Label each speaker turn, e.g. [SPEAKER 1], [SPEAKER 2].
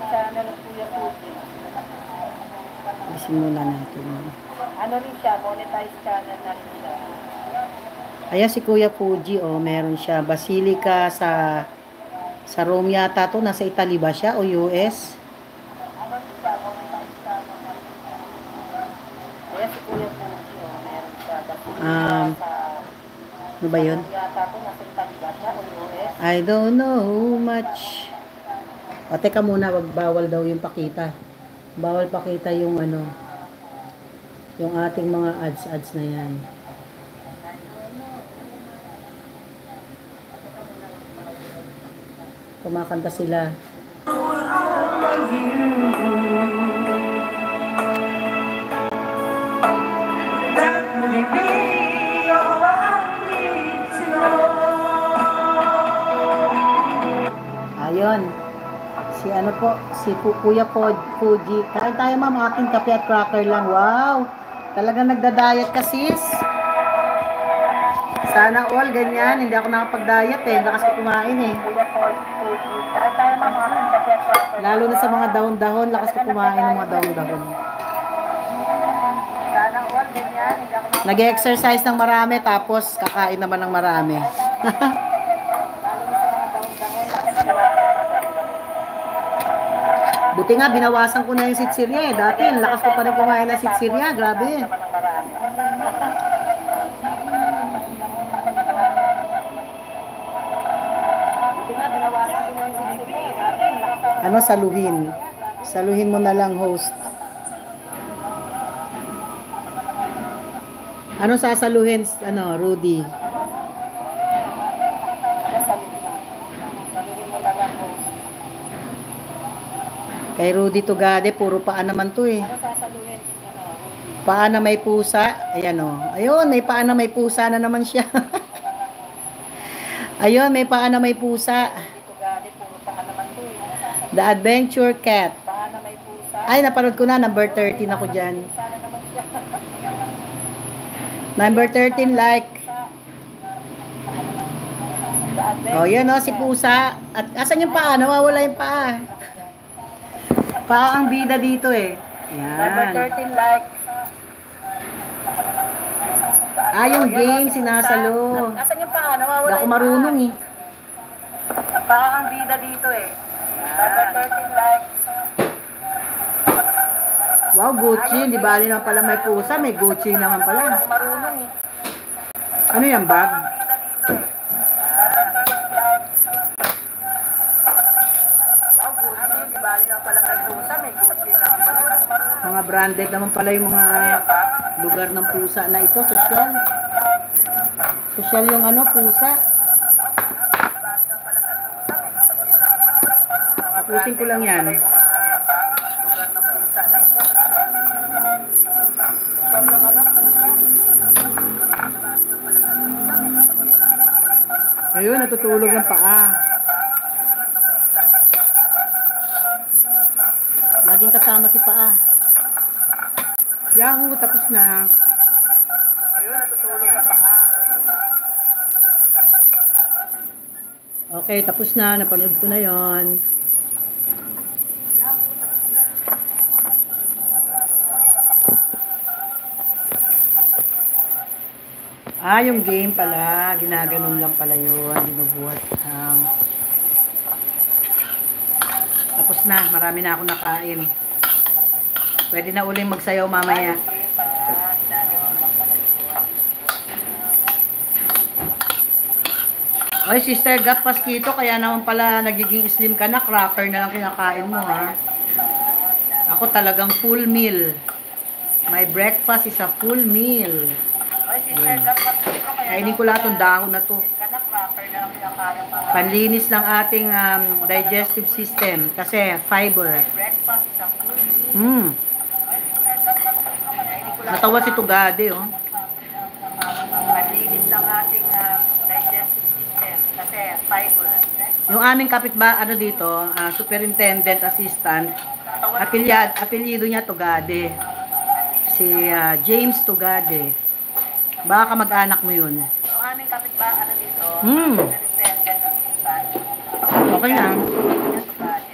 [SPEAKER 1] channel ng Kuya Fuji.
[SPEAKER 2] Isimula natin.
[SPEAKER 1] Ano rin siya, monetized channel na rin siya.
[SPEAKER 2] Ayan si Kuya Fuji, oh, meron siya. Basilica sa Rome yata to. Nasa Italy ba siya o US?
[SPEAKER 1] Ano rin siya, monetized channel na rin siya. Ayan si Kuya Fuji, oh, meron siya. Basilica sa...
[SPEAKER 2] Ano ba yun?
[SPEAKER 1] Rome yata to, nasa Italy ba siya o US?
[SPEAKER 2] I don't know much. O, teka muna, bawal daw yung pakita. Bawal pakita yung ano, yung ating mga ads na yan. Kumakanta sila. Ayun. Si ano po, si Kuya Fuji. Kain tayo ma'am, aking kape at cracker lang. Wow! Talagang nagda-diet ka sis. Sana all ganyan. Hindi ako nakapag-diet eh. Lakas ko kumain eh. Lalo na sa mga dahon-dahon, lakas ko kumain ng mga dahon-dahon. Nag-exercise ng marami tapos kakain naman ng marami. Buti nga, binawasan ko na yung sitsirya eh. Dati, lakas ko pa rin kumain ng sitsirya. Grabe. Ano, saluhin? Saluhin mo na lang, host. Ano sasaluhin, ano, Rudy? Kay Rudy Tugade, puro paa naman to eh. Paa na may pusa. Ayan o. Ayun, may paa na may pusa na naman siya. Ayun, may paa na may pusa. The Adventure Cat. Ay, napanood ko na. Number 13 ako dyan. Number 13, like. O, yan o, si pusa. At asan yung paa? Nawawala yung paa. Paa ang bida dito eh. Yan.
[SPEAKER 1] Number 13 like.
[SPEAKER 2] Yung game, sinasalo.
[SPEAKER 1] Nasaan yung paa? Nawawala.
[SPEAKER 2] Hindi ako marunong eh.
[SPEAKER 1] Paa ang bida dito eh. Number 13 like.
[SPEAKER 2] Wow, Gucci. Hindi bali naman pala may pusa. May Gucci naman pala.
[SPEAKER 1] Marunong eh.
[SPEAKER 2] Ano yan, bag? Mga branded naman pala yung mga lugar ng pusa na ito. Social. Social yung ano, pusa. Tapusin ko lang yan. Ayun, natutulog yung paa. Laging kasama si paa. Yahoo, tapos na.
[SPEAKER 1] Ayun, natutulog yung paa.
[SPEAKER 2] Okay, tapos na. Napanood ko na yon. Yung game pala. Ginaganon lang pala yun. Binubuhat ang... Tapos na. Marami na ako nakain. Pwede na uling magsayaw mamaya. Ay, Sister Gat Pasquito, kaya naman pala nagiging slim ka na. Cracker na lang kinakain mo, ha? Ako talagang full meal. My breakfast is a full meal. Kainin ko lahat ng dahon na to. Panlinis ng ating digestive system. Kasi fiber. Natawa si Tugade, oh.
[SPEAKER 1] Panlinis ng ating digestive system. Kasi fiber.
[SPEAKER 2] Yung aming ano dito, superintendent assistant, apelyido niya Tugade. Si James Tugade. Baka kamag-anak mo yun.
[SPEAKER 1] Yung aming kapitbahay dito,
[SPEAKER 2] Okay lang.